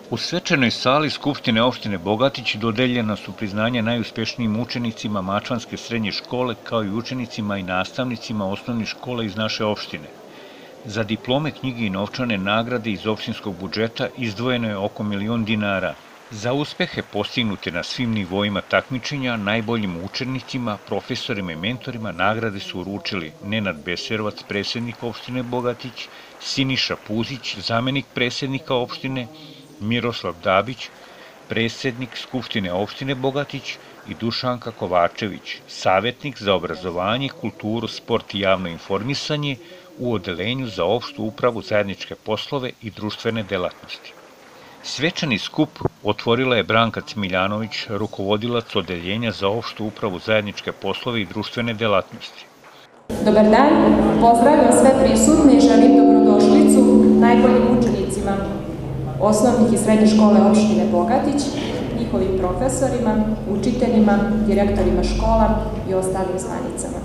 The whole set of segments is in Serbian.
U svečanoj sali Skupštine opštine Bogatić dodeljena su priznanja najuspešnijim učenicima Mačvanske srednje škole, kao i učenicima i nastavnicima osnovnih škola iz naše opštine. Za diplome, knjige i novčane nagrade iz opštinskog budžeta izdvojeno je oko 1.000.000 dinara. Za uspehe postignute na svim nivoima takmičenja, najboljim učenicima, profesorima i mentorima nagrade su uručili Nenad Beserovac, predsednik opštine Bogatić, Siniša Puzić, zamenik predsednika opštine, Miroslav Dabić, predsednik Skupštine opštine Bogatić i Dušanka Kovačević, savetnik za obrazovanje, kulturu, sport i javno informisanje u Odeljenju za opštu upravu, zajedničke poslove i društvene delatnosti. Svečani skup otvorila je Branka Cmiljanović, rukovodilac Odeljenja za opštu upravu, zajedničke poslove i društvene delatnosti. Dobar dan, pozdravljam sve prisutne i želim dobrodošlicu najboljim učenicima osnovnih i srednje škole opštine Bogatić, njihovim profesorima, učiteljima, direktorima škola i ostalim zvanicama.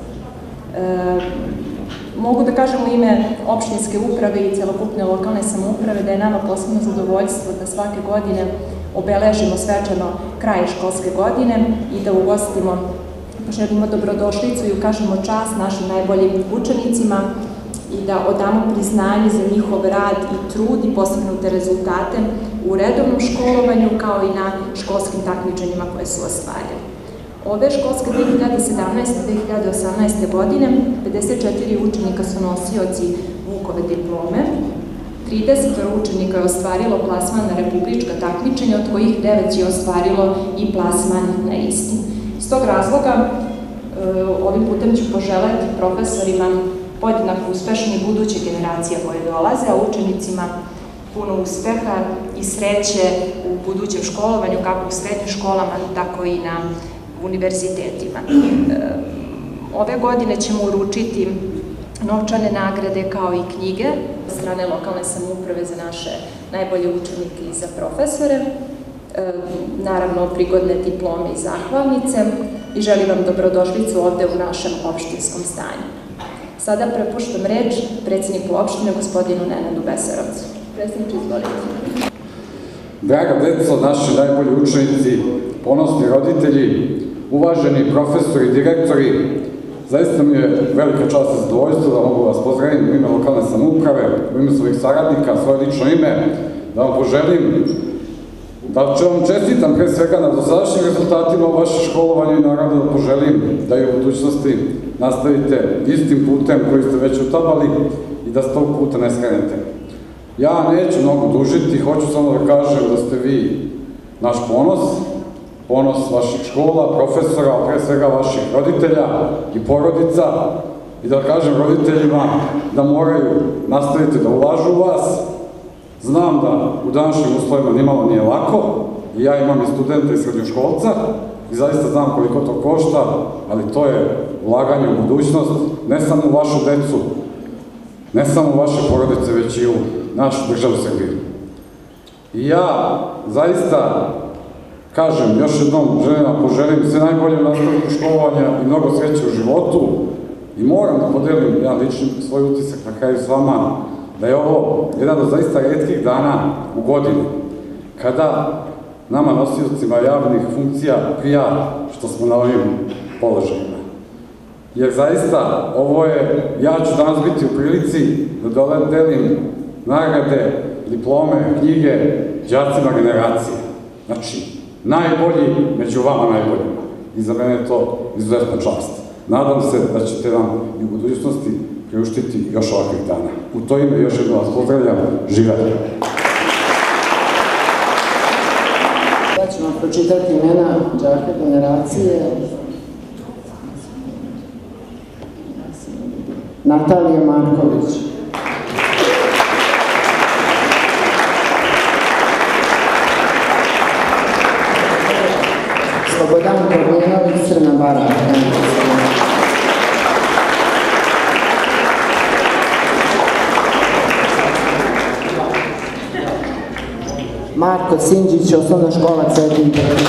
Mogu da kažem u ime opštinske uprave i celokupne lokalne samouprave da je nama posebno zadovoljstvo da svake godine obeležimo svečano kraj školske godine i da ugostimo, poželimo dobrodošlicu i ukažemo čast našim najboljim učenicima i da odamo priznanje za njihov rad i trud i postignute rezultate u redovnom školovanju kao i na školskim takmičenjima koje su ostvarili. Ove školske 2017-2018. godine 54 učenika su nosioci Vukove diplome, 30 učenika je ostvarilo plasman na republička takmičenja, od kojih 9 je ostvarilo i plasman na isti. Iz tog razloga ovim putem ću poželeti profesorima podjednako uspešne buduće generacije koje dolaze, a učenicima puno uspeha i sreće u budućem školovanju, kako u srednjim školama, tako i na univerzitetima. Ove godine ćemo uručiti novčane nagrade kao i knjige od strane lokalne samouprave za naše najbolje učenike i za profesore, naravno prigodne diplome i zahvalnice i želim vam dobrodošlicu ovde u našem opštinskom zdanju. Sada prepuštam reč predsedniku opštine, gospodinu Nenadu Beserovcu. Predsedniče, izvolite. Draga deco, naši najbolji učenici, ponosni roditelji, uvaženi profesori i direktori, zaista mi je velika čast i zadovoljstvo da mogu vas pozdraviti u ime lokalne samouprave, u ime svojih saradnika, svoje lično ime, da vam poželim, da vam čestitam pre svega na dosadašnjim rezultatima u vašem školovanju i naravno da poželim da i u budućnosti nastavite istim putem koji ste već utabali i da s tog puta ne skrenete. Ja neću mnogo dužiti, hoću samo da kažem da ste vi naš ponos, ponos vaših škola, profesora, a pre svega vaših roditelja i porodica i da kažem roditeljima da moraju nastaviti da ulažu u vas. Znam da u današnjim uslovima nimalo nije lako i ja imam i studenta i srednjoškolca i zaista znam koliko to košta, ali to je ulaganje u budućnost, ne samo u vašu decu, ne samo u vaše porodice, već i u našu državu Srbiju. I ja zaista kažem, još jednom želim da poželim sve najbolje u nastavku školovanja i mnogo sreće u životu i moram da podelim jedan lični svoj utisak na kraju s vama da je ovo jedan od zaista retkih dana u godini kada nama nosiocima javnih funkcija prija što smo na ovim položajima. Jer zaista ovo je, ja ću danas biti u prilici da delim nagrade, diplome, knjige đacima generacije. Znači, najbolji među vama najboljima. I za mene je to izuzetna čast. Nadam se da ćete nam i u budućnosti priuštiti još ovakvih dana. U to ime još jednom vas pozdravljam. Živjeli! Ja ću vam pročitati imena đaka generacije. Natalija Marković. Slobodan Kornjenović, Crna Bara. Marko Sinđić, osnovna škola Cetin Brnić.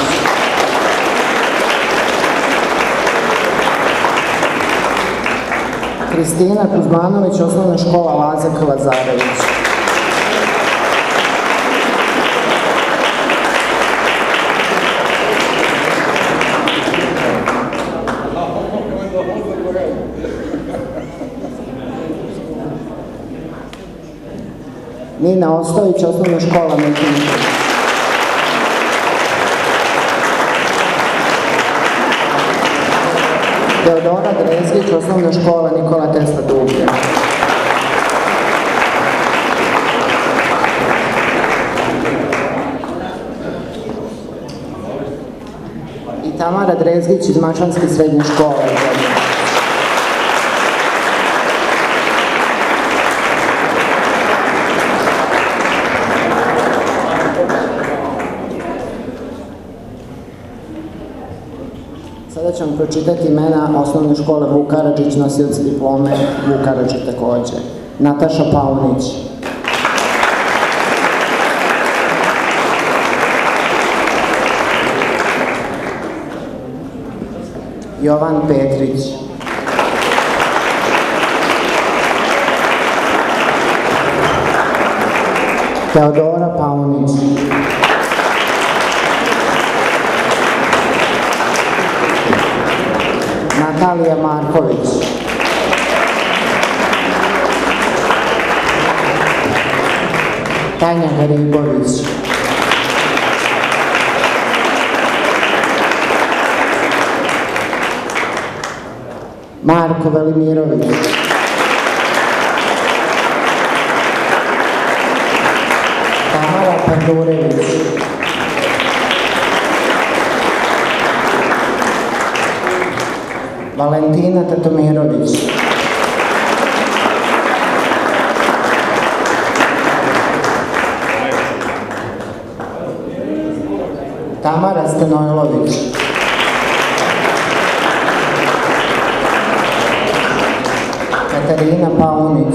Kristina Kuzmanović, osnovna škola Laza Lazarević. Nina Ostojić, osnovna škola Mika Mitrović. Teodora Drezgić, osnovna škola Nikola Tesla Dublje. I Tamara Drezgić iz Mačvanske srednje škole. Sada ću vam pročitati imena osnovne škole Vuk Karadžić, nosioci diplome Vuk Karadžić takođe. Nataša Paunić. Jovan Petrić. Teodora Paunić. Natalija Marković. Tanja Garibović. Marko Velimirović. Tamara Pandurević. Valentina Tatomirović. Tamara Stanojlović. Katarina Paunić.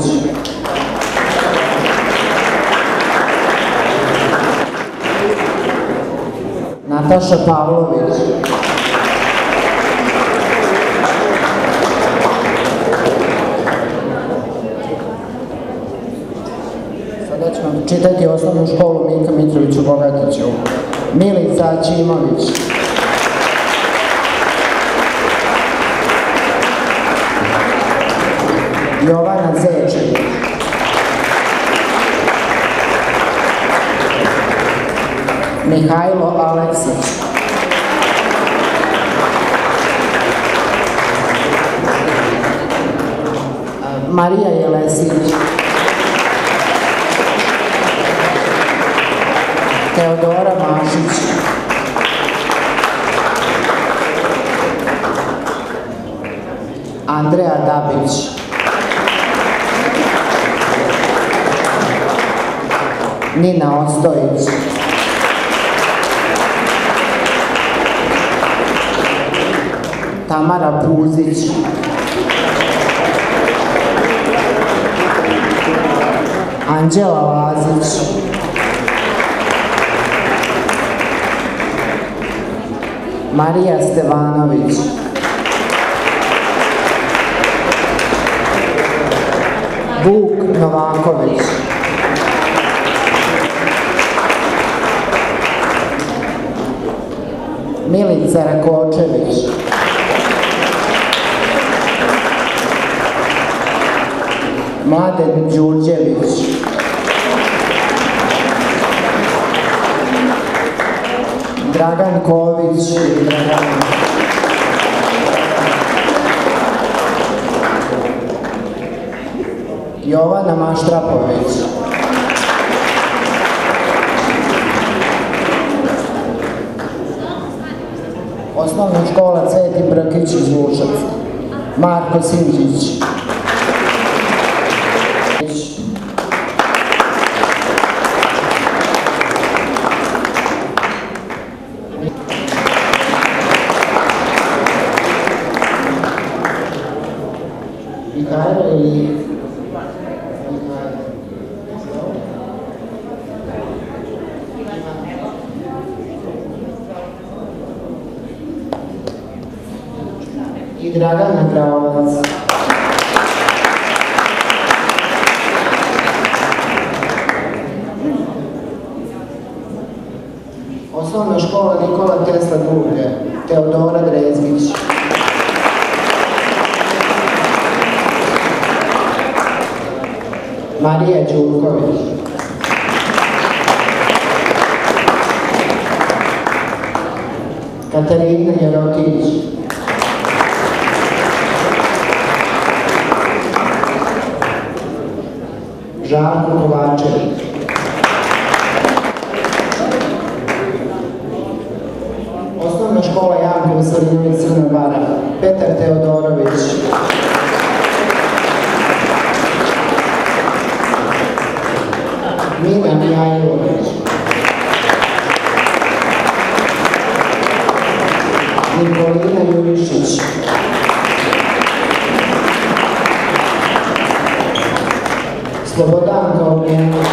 Nataša Pavlović. Sada ću vam čitati osnovnu školu Mika Mitrović u Bogatiću. Milica Ćimović. Jovana Zečević. Mihajlo Aleksić. Marija Jelesić. Teodora Mašić. Andreja Dabić. Nina Ostojić. Tamara Puzić. Anđela Lazić. Marija Stevanović. Vuk Novaković. Milica Rakočević. Mladen Đurđević. Dragan Ković. Jovana Maštrapović. Osnovna škola Cveti Brkić iz Vušavca. Marko Sinđić. I Dragana Gravovac. Osnovna škola Nikola Tesla Dublje. Teodora Drezgić. Marija Đurković. Katarina Jerotić, Žarko Kovačević, Osnovna škola Janko Veselinović Crna Bara, Petar Teodorović, Mina Mijajlović, Nikolina Jurišić, Slobodanka Ognjenović,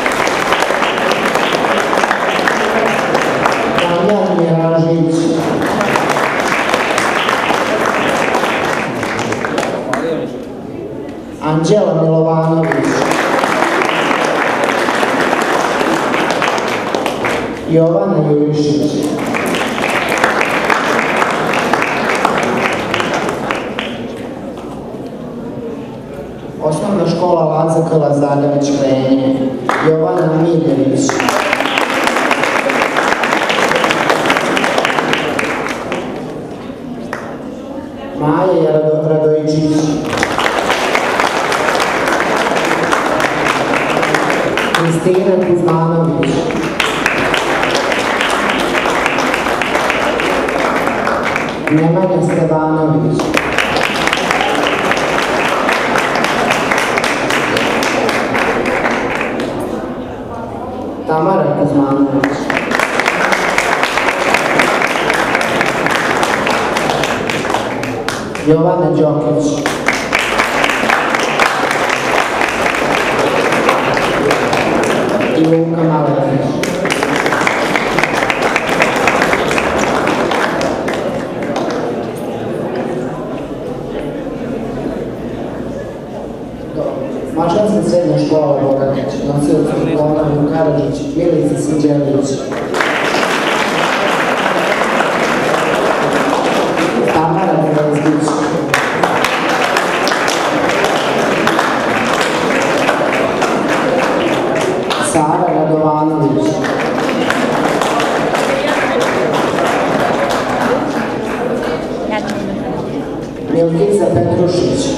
Damjan Miražić, Anđela Milovanović, Jovana Jurišić, Osnovna škola Laza K. Lazarević Krenje, Jovana Miljević, Maja Radojičić, Kristina Kuzmanović, Nemanja Stevanović, Tamara Kuzmanović, Jovana Đokić, i Luka Maletić. Mačvanska srednja škola Bogatić, nosioca diploma Vuk Karadžić, Milica Sinđelić, Tamara Dvezdić, Sara Radovanović, Milkica Petrušić,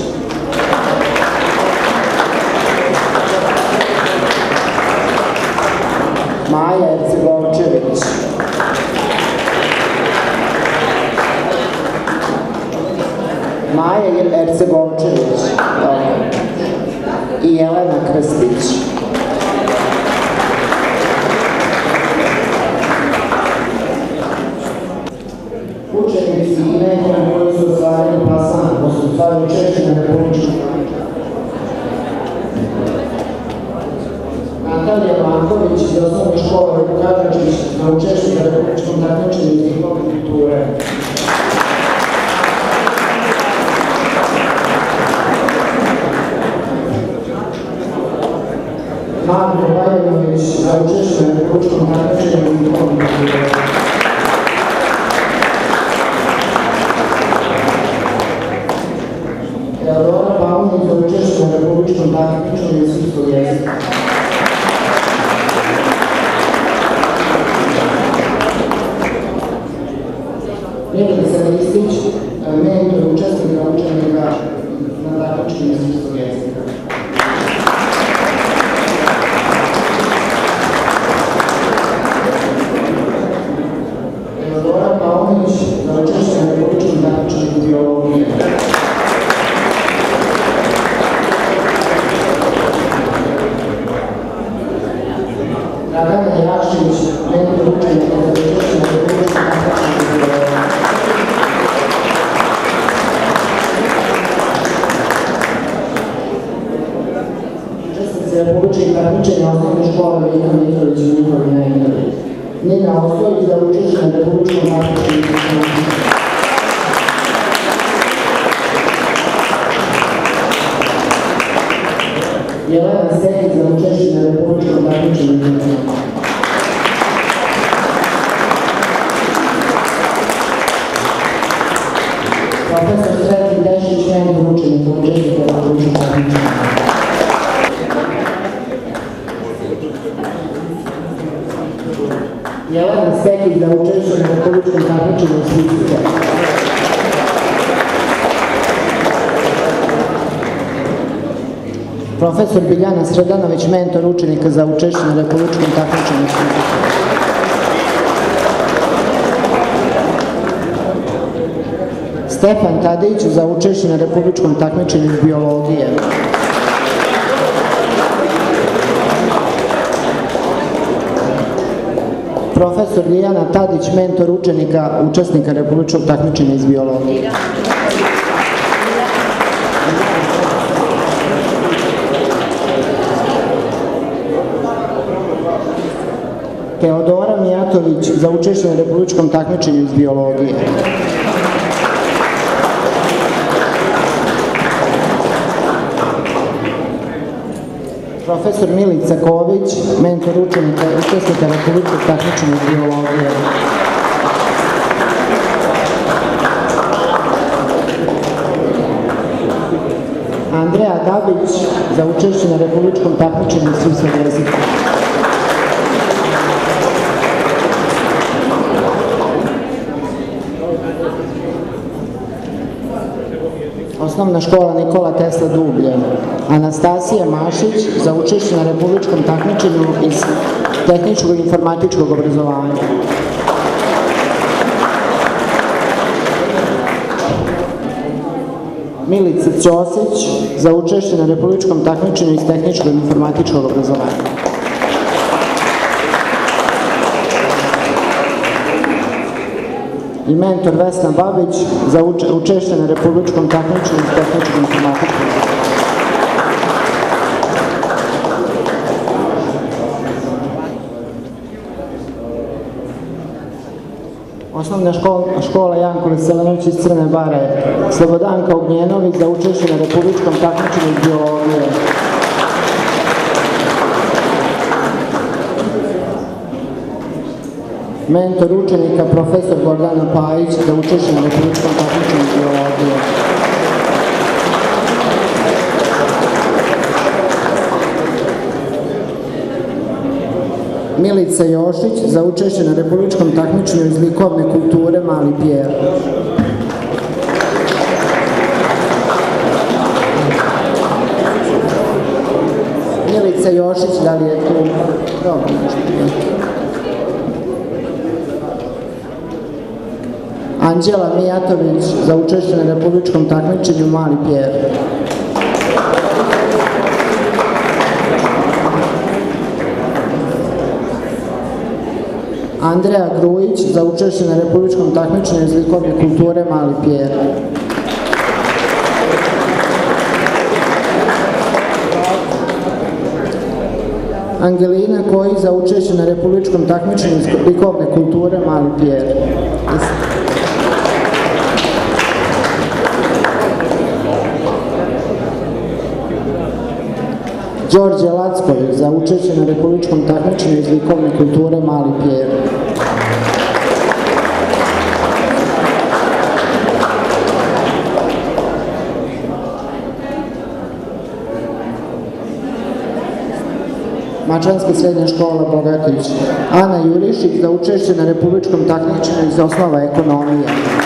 Maja Ercegovčević, Maja Ercegovčević i Jelena Krstić. Učenici i nekome koji su ostvarili plasman, ko su ostvarili učešće na republičkom Natalija Marković iz osnovne škole Vuk Karadžić na učešću na republičkom takmičenju iz diplome kulture. Marko Bajanović za učešću na republičkom takmičenju iz diplome kulture. Teodora Pavlović za učešću na republičkom takmičenju iz srpskog jezika. Milica Ristić, mentor učesnika učenika na takmičenju srpskog jezika. Teodora Pavlović za učešće na republičkom takmičenju biologije. Dragana Jašić, mentor učenika za učešće na republičkom takmičenju biologije. Republičkih takmičenja osnovne škole Vika Mitrović i Nikolina Indrović. Nina Ostojić za učešće na republičkom takmičenju. Jelena Stekić za učešće na republičkom takmičenju. Profesor Sretin Dešić, mentor učenika učesnika na republičkom takmičenju. Jelena Stekić za učešće na republičkom takmičenju iz fizike. Profesor Biljana Sredanović, mentor učenika za učešće na republičkom takmičenju iz fizike. Stefan Tadić za učešće na republičkom takmičenju iz biologije. Profesor Dijana Tadić, mentor učesnika republičkog takmičenja iz biologije. Teodora Mijatović za učešće na republičkom takmičenju iz biologije. Profesor Milica Ković, mentor učesnika republičkog takmičenja iz biologije. Andreja Dabić za učešće na republičkom takmičenju iz srpskog jezika. Osnovna škola Nikola Tesla Dublje. Anastasija Mašić za učešće na republičkom takmičenju iz tehničkog i informatičkog obrazovanja. Milica Ćosić za učešće na republičkom takmičenju iz tehničkog i informatičkog obrazovanja. I mentor Vesna Babić za učešće na republičkom takmičenju iz tehničkog i informatičkog obrazovanja. Osnovna škola Janko Veselinović iz Crne Bare. Slobodanka Ognjenović za učešće na republičkom takmičenju iz biologije. Mentor učenika profesor Gordana Pajić za učešće na republičkom takmičenju iz biologije. Milica Jošić za učešće na republičkom takmičenju iz likovne kulture Mali Pjer. Milica Jošić, da li je tu? Dobro, nešto. Anđela Mijatović za učešće na republičkom takmičenju Mali Pjer. Andreja Grujić za učešće na republičkom takmičenju iz likovne kulture Mali Pjer. Angelina Kojić za učešće na republičkom takmičenju iz likovne kulture Mali Pjer. Đorđe Lacković za učešće na republičkom takmičenju iz likovne kulture Mali Pjer. Mačvanska srednja škola Bogatić. Ana Jurišić za učešće na republičkom takmičenju iz osnova ekonomije.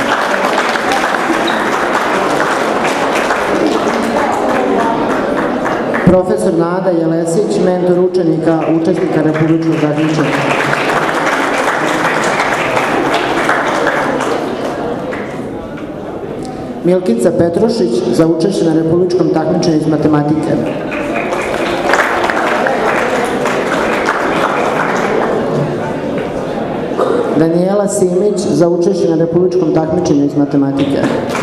Profesor Nada Jelesić, mentor učesnika republičkog takmičenja. Milkica Petrušić za učešće na republičkom takmičenju iz matematike. Danijela Simić za učešće na republičkom takmičenju iz matematike.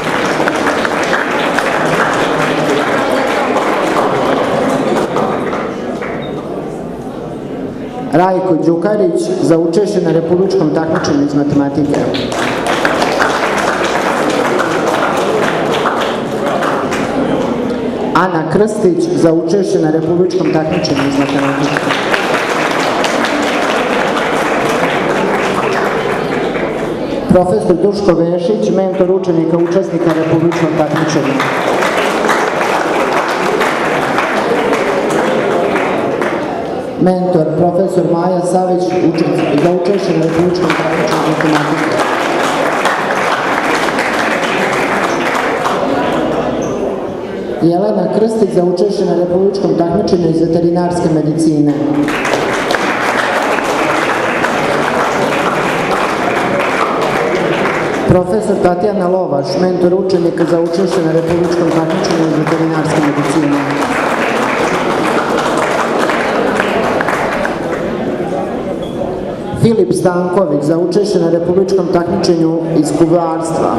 Rajko Đukarić za učešće na republičkom takmičenju iz matematike. Ana Krstić za učešće na republičkom takmičenju iz matematike. Profesor Duško Vešić, mentor učesnika republičkog takmičenja. mentor profesor Maja Savić za učešće na republičkom takmičenju iz matematike. Jelena Krstić za učešće na republičkom takmičenju iz veterinarske medicine. Profesor Tatjana Lovaš, mentor učenika za učešće na republičkom takmičenju iz veterinarske medicine. Filip Stanković za učešće na republičkom takmičenju iz kuvarstva.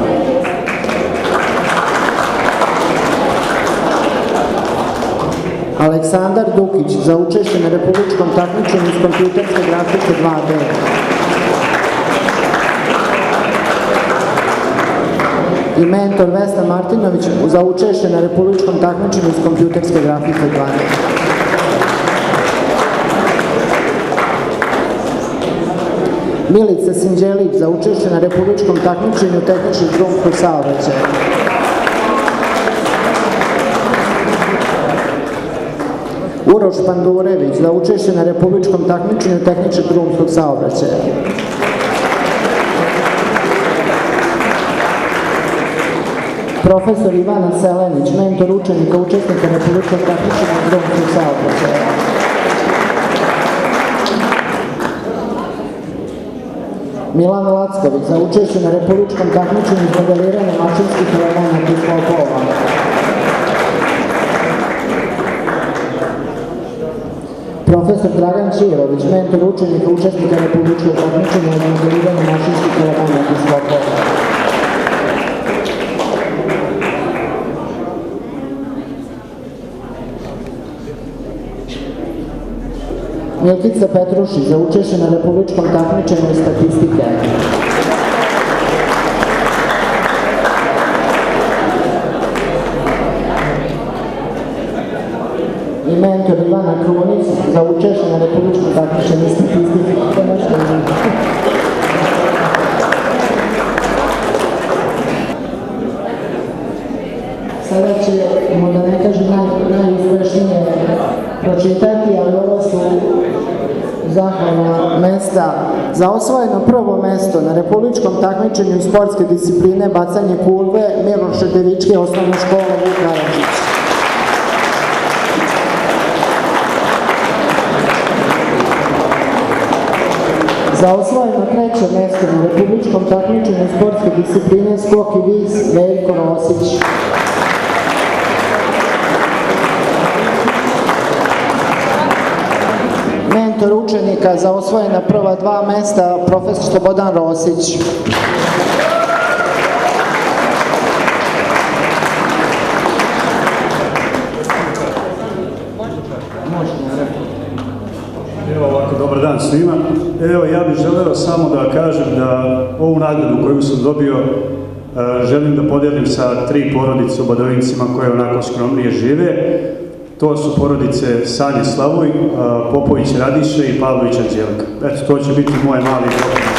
Aleksandar Dukić za učešće na republičkom takmičenju iz kompjuterske grafike 2D. I mentor Vesna Martinović za učešće na republičkom takmičenju iz kompjuterske grafike 2D. Milica Sinđelić za učešće na republičkom takmičenju tehničkih drumskog saobraćaja. Uroš Pandurević za učešće na republičkom takmičenju tehničkih drumskog saobraćaja. Profesor Ivana Selenić, mentor učenika učesnika republičkog takmičenja drumskog saobraćaja. Milan Lacković za učešće na republičkom takmičenju iz modeliranja mašinskih elemenata i sklopova. Profesor Dragan Čirović, mentor učenika učesnika republičkog takmičenja iz modeliranja mašinskih elemenata i sklopova. Milkica Petrušić za učešće na republičkom takmičenju iz statistike. I mentor Ivana Krunić za učešće na republičkom takmičenju iz statistike. Sada ćemo, da ne kažem najuspešnije, pročitati, ali ovo su zahvalna mesta. Za osvojeno prvo mesto na republičkom takmičenju iz sportske discipline bacanje kulve Miloš Šedevički, osnovna škola Vuk Karadžić. Za osvojeno treće mesto na republičkom takmičenju sportske discipline skok i vis Veljko Rosić. Mentor učenika za osvojena prva dva mesta profesor Slobodan Rosić. Evo ovako, dobar dan svima. Evo, ja bih želeo samo da kažem da ovu nagradu koju sam dobio želim da podijelim sa 3 porodice u Badovincima koje onako skromnije žive. To su porodice Sanje Slavuj, Popović Radiše i Pavlović Anđelka. Eto, to će biti moje mali doprinos.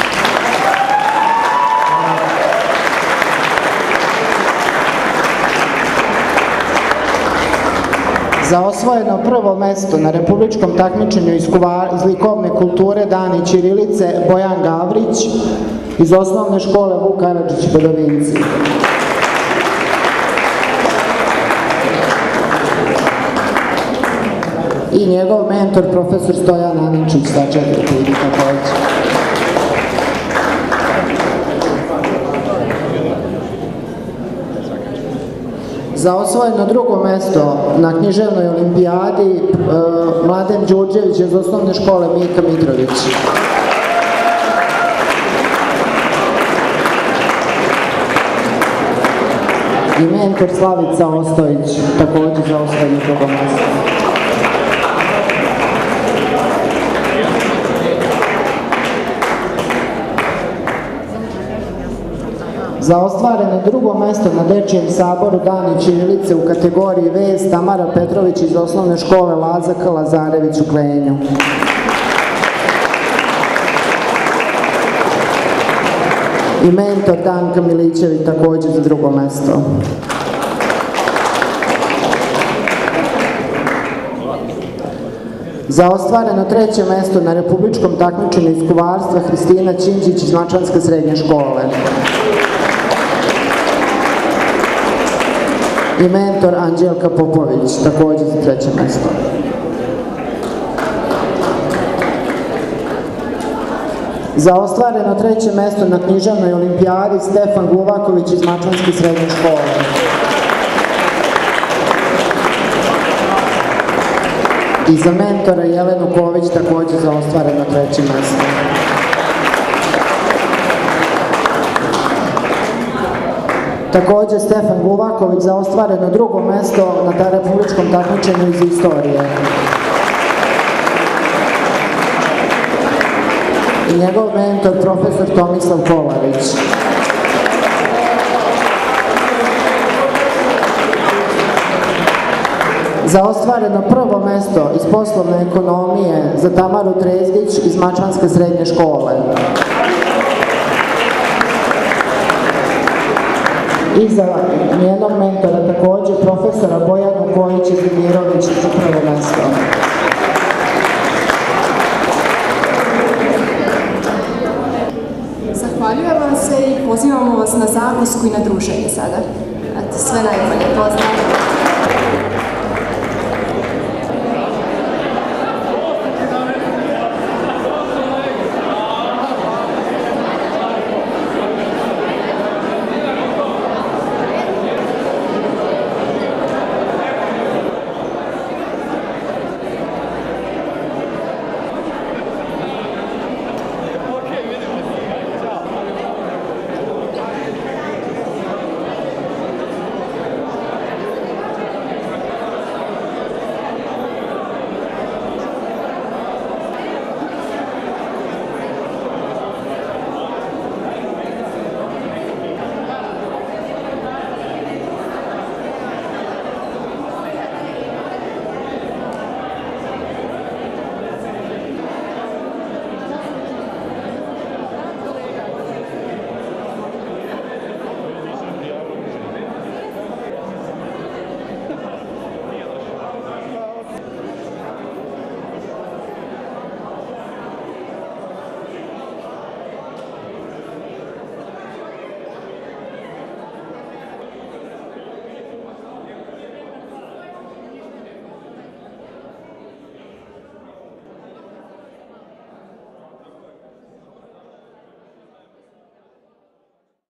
Za osvojeno prvo mesto na republičkom takmičenju iz likovne kulture Dani ćirilice Bojan Gavrić iz osnovne škole Vuk Karadžić Badovinci. I njegov mentor profesor Stojan Aničić sa 4 knjige takođe. Za osvojeno drugo mesto na književnoj olimpijadi Mladen Đurđević iz osnovne škole Mika Mitrović. I mentor Slavica Ostojić, takođe za osvojeno drugo mesto. Za ostvareno drugo mesto na Dečijem saboru Dani ćirilice u kategoriji vez Tamara Petrović iz osnovne škole Laza K. Lazarević u Klenju. I mentor Danka Milićević takođe za drugo mesto. Za ostvareno 3. mesto na republičkom takmičenju iz kuvarstva Hristina Ćinđić iz Mačvanske srednje škole. I mentor Anđelka Popović, takođe za 3. mesto. Za ostvareno 3. mesto na književnoj olimpijadi Stefan Gluvaković iz Mačvanske srednje škole. I za mentora Jelenu Ković takođe za ostvareno 3. mesto. Takođe Stefan Gluvaković za ostvareno 2. mesto na republičkom takmičenju iz istorije. I njegov mentor profesor Tomislav Kolarić. Za ostvareno 1. mesto iz poslovne ekonomije za Tamaru Trezgić iz Mačvanske srednje škole. I za njenog mentora takođe profesora Bojanu Kojić Zimirović za 1. mesto. Zahvaljujem vam se i pozivamo vas na zakusku i na druženje sada. Eto, sve najbolje, pozdrav!